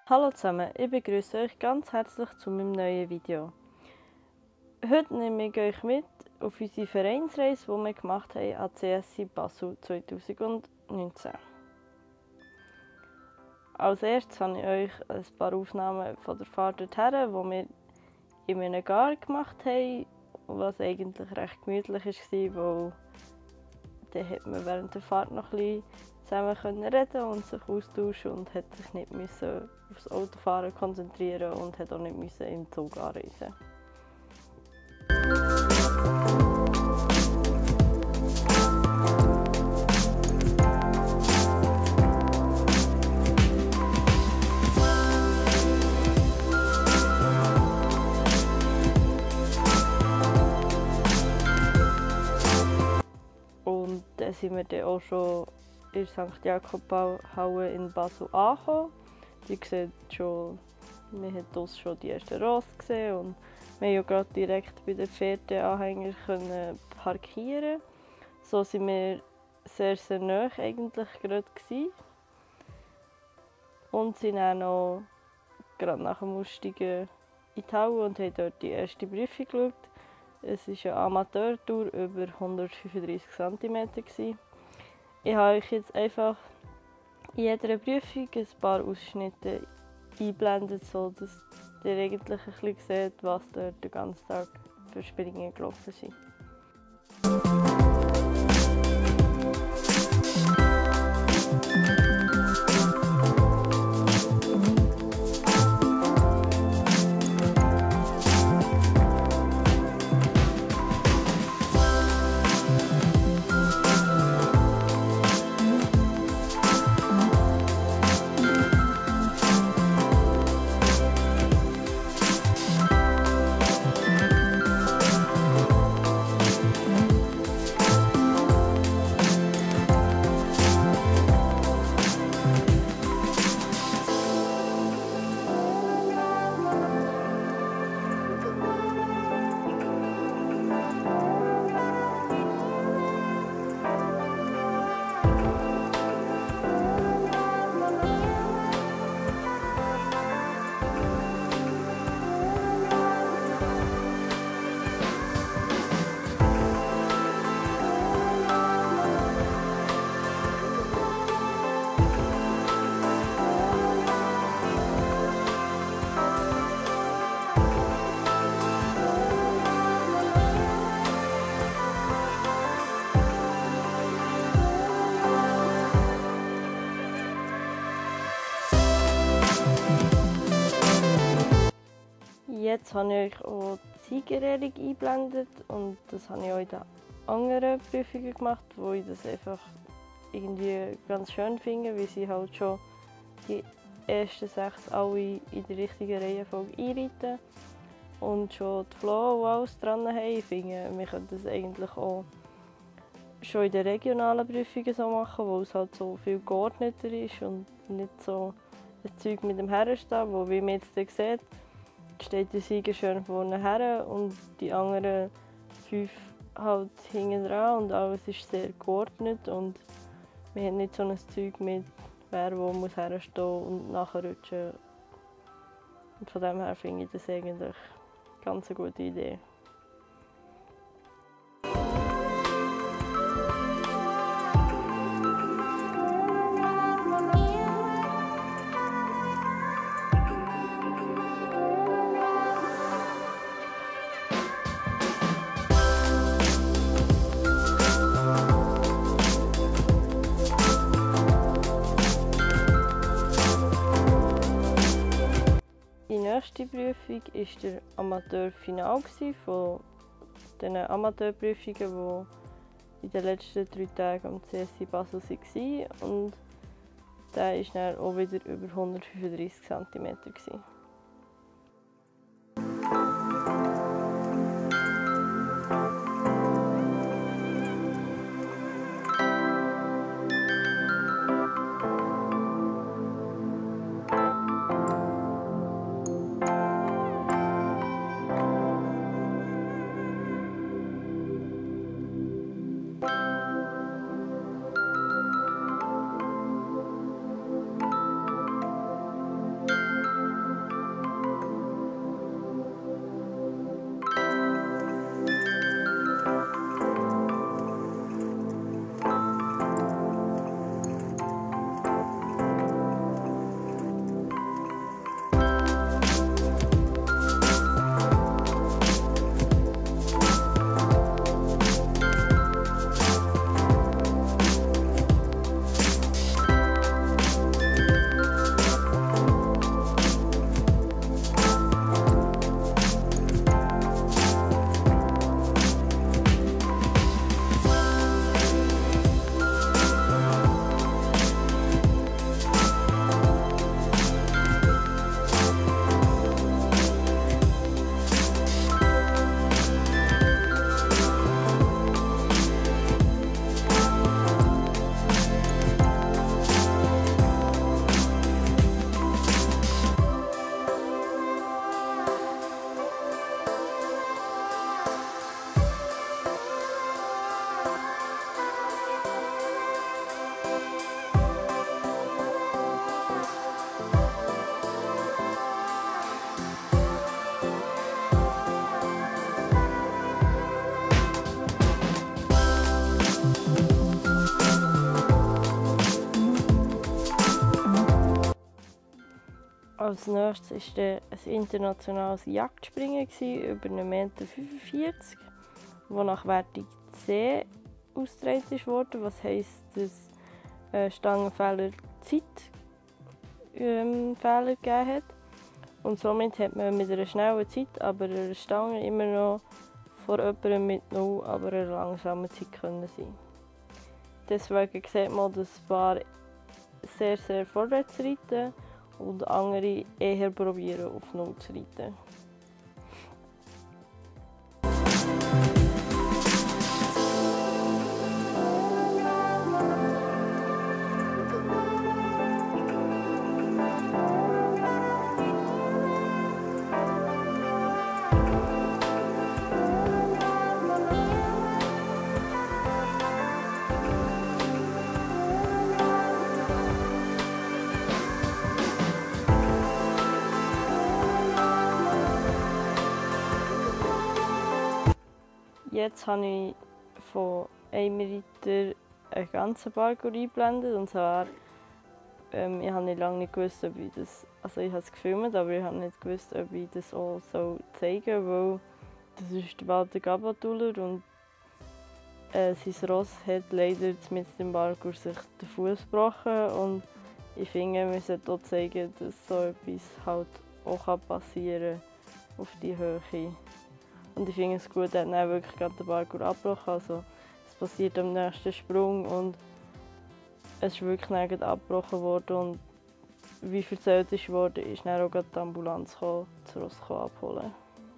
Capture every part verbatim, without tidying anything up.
Hallo zusammen, ich begrüße euch ganz herzlich zu meinem neuen Video. Heute nehme ich euch mit auf unsere Vereinsreise, die wir gemacht haben an C S I Basel zweitausendneunzehn. Als erstes habe ich euch ein paar Aufnahmen von der Fahrt dorthin, die wir in einem Gar gemacht haben, was eigentlich recht gemütlich war, weil dann konnte man während der Fahrt noch ein bisschen zusammen reden und sich austauschen und hat sich nicht müssen aufs Autofahren konzentrieren und hat auch nicht müssen im Zug anreisen. Und dann sind wir dann auch schon in der Sankt Jakob-Halle in Basel angekommen. Die sieht schon, wir haben dort schon die ersten Rosse gesehen und wir konnten ja gerade direkt bei den Pferdeanhängern parkieren. So waren wir sehr, sehr nahe eigentlich gerade gewesen. Und sind dann noch gerade nach dem Aussteigen in die Halle und haben dort die erste Prüfung geschaut. Es war eine Amateurtour über hundertfünfunddreißig Zentimeter. Ich habe euch jetzt einfach in jeder Prüfung ein paar Ausschnitte eingeblendet, sodass ihr eigentlich ein bisschen seht, was dort den ganzen Tag für Springen gelaufen sind. Jetzt habe ich euch auch die Siegerehrung eingeblendet und das habe ich auch in den anderen Prüfungen gemacht, wo ich das einfach irgendwie ganz schön finde, weil sie halt schon die ersten sechs alle in der richtigen Reihenfolge einreiten und schon die Floh und alles dran haben. Ich finde, wir können das eigentlich auch schon in den regionalen Prüfungen so machen, wo es halt so viel geordneter ist und nicht so ein Zeug mit dem Herrenstehen, wo wie man jetzt sieht, steht der Sieger schön vorne her und die anderen fünf halt hinten dran und alles ist sehr geordnet und wir haben nicht so ein Zeug mit, wer wo muss herstehen und nachrutschen. Und von dem her finde ich das eigentlich ganz eine gute Idee. Die nächste Prüfung war der Amateurfinal von den Amateurprüfungen, die in den letzten drei Tagen am C S I Basel waren. Und der war dann auch wieder über hundertfünfunddreißig Zentimeter. Als nächstes war dann ein internationales Jagdspringen über einen Meter fünfundvierzig, das nach Wertung C ausgetragen wurde, was heisst, dass äh, Stangenfehler Zeitfehler ähm, gegeben hat. Und somit hat man mit einer schnellen Zeit, aber einer Stange immer noch vor jemandem mit null, aber einer langsamen Zeit können sein. Deswegen sieht man, dass ein paar sehr, sehr vorwärts reiten und andere eher probieren, auf null zu reiten. Jetzt habe ich von einem Reiter einen ganzen Parcours eingeblendet. Und zwar, ähm, ich habe nicht lange nicht gewusst, ob ich das, also ich habe es gefilmt, aber ich habe nicht gewusst, ob ich das auch so zeigen soll, weil das ist der Walter Gabatuller und äh, sein Ross hat leider mit dem Parcours sich den Fuß gebrochen und ich finde, wir sollten auch zeigen, dass so etwas halt auch passieren kann auf die Höhe. Und ich finde es gut, er hat dann wirklich gerade den Parcours abgebrochen. Also, es passiert am nächsten Sprung und es ist wirklich dann abgebrochen worden. Und wie erzählt ist worden, ist dann auch die Ambulanz gekommen, das Ross abholen.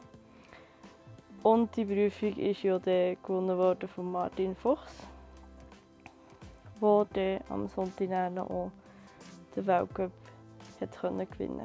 Und die Prüfung ist ja dann gewonnen worden von Martin Fuchs, der dann am Sonntag dann auch den Weltcup gewinnen konnte.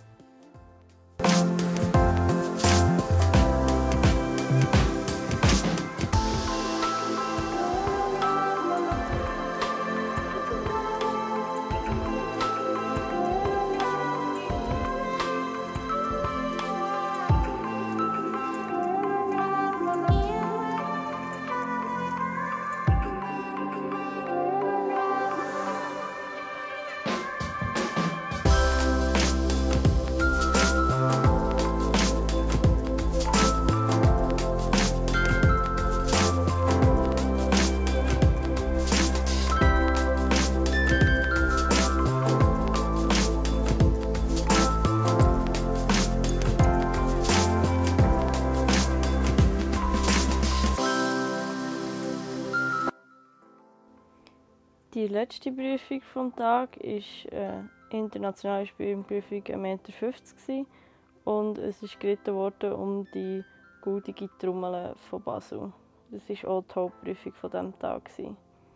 Die letzte Prüfung des Tages war eine internationale Spielprüfung eins Meter fünfzig und es ist geritten worden um die goldige Trommel von Basel. Das war auch die Hauptprüfung von diesem Tag. Ich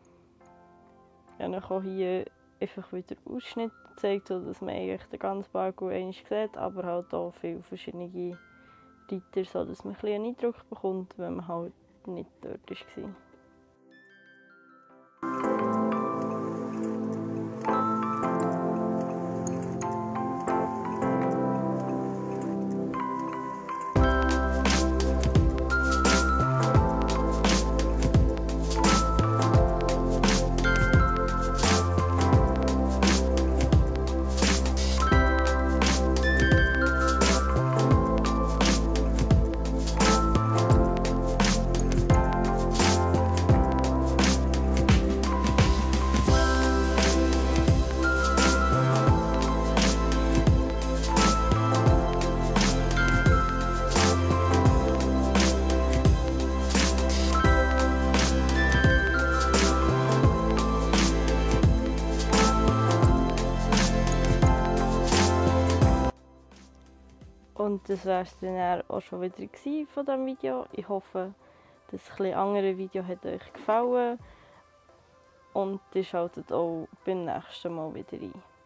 habe auch hier einfach wieder Ausschnitt gezeigt, sodass man eigentlich den ganzen Parcours einmal sieht, aber halt auch viele verschiedene Reiter, sodass man ein bisschen einen Eindruck bekommt, wenn man halt nicht dort war. Und das war es dann auch schon wieder von diesem Video. Ich hoffe, das etwas andere Video hat euch gefallen und ihr schaltet auch beim nächsten Mal wieder ein.